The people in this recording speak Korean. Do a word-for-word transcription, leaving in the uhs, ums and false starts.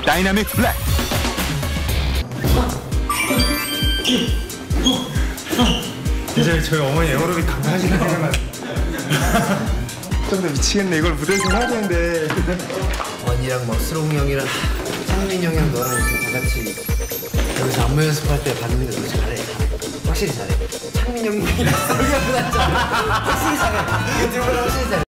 다이나믹 블랙. 이제 저희 어머니 에어로빅 강사하시는 생각만. 좀 더 미치겠네. 이걸 무대에서 해야 되는데. 원이랑 뭐 수롱 형이랑 창민 형이랑 너랑 이렇게 다 같이 여기서 안무 연습할 때 봤는데 너 잘해. 확실히 잘해. 창민 형님이랑 수롱 형보다 잘해. 확실히 잘해. 이거 들어보라 확실히 잘해.